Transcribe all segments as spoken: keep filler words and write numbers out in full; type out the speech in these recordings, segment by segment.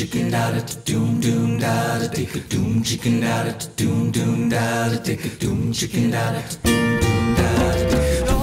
chicken da da doom doom da da take a doom chicken da da doom doom da da take a doom chicken da da doom doom da da.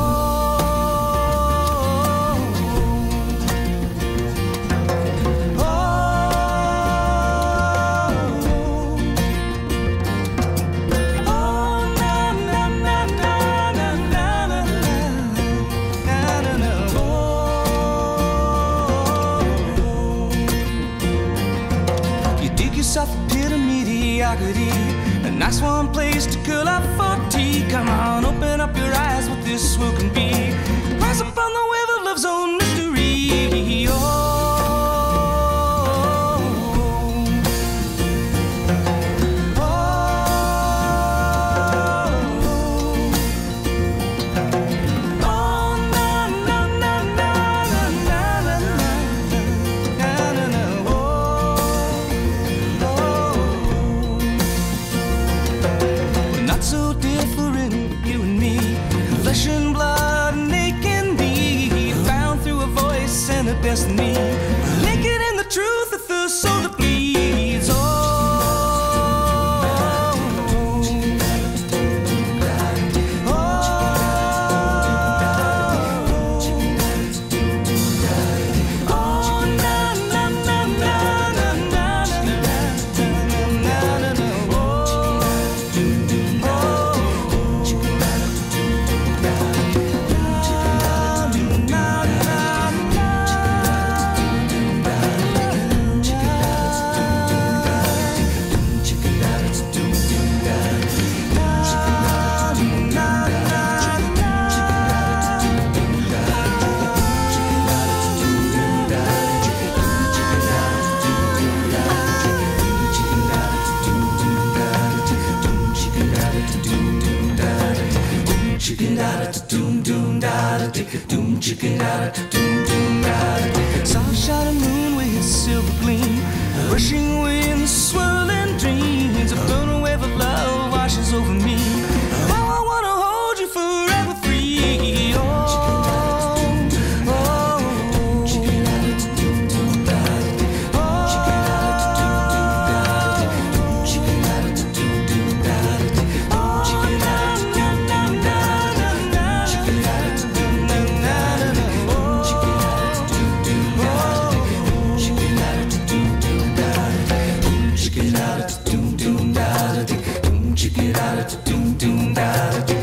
A nice warm place to curl up for tea. Come on, open up your eyes, what this world can be. Rise upon the wave of love's own mystery. Oh. Destiny, naked in the truth of the soul that bleeds. Oh, oh, oh, na na na na na na na na na. Chicken da da doom doom da da take a doom chicken da da doom doom da da. Soft shining moon with its silver gleam, rushing wind, swirling dreams. A burning wave of love washes over me. Now I wanna hold you forever free. Oh, oh, chicken da da doom doom da da. Oh, chicken da da doom doom da da. Oh, chicken da da doom doom da da. Chicken out of doom doom da da, doom chicken out of doom doom da da.